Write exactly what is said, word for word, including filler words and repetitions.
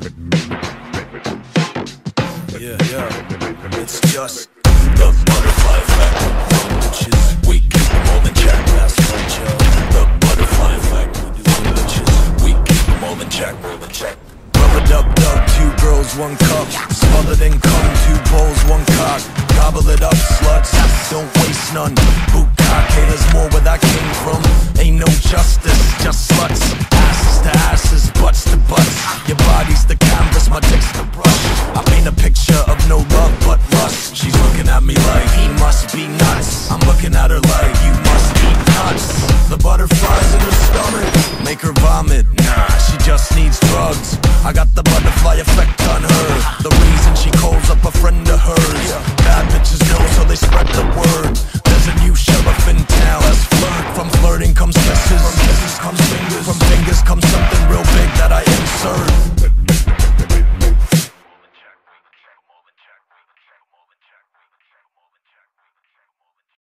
Yeah, yeah, it's just the butterfly effect. Bitches, we keep them all in check. That's right, yo. The butterfly effect. Bitches, we keep them all in check. Rubber dub dub, two girls, one cup. Smothered in cum, two bowls, one cock. Gobble it up, sluts, don't waste none. Bukkake, there's more where that came from. Ain't no justice, just sluts. Asses to asses, butts to butts. Your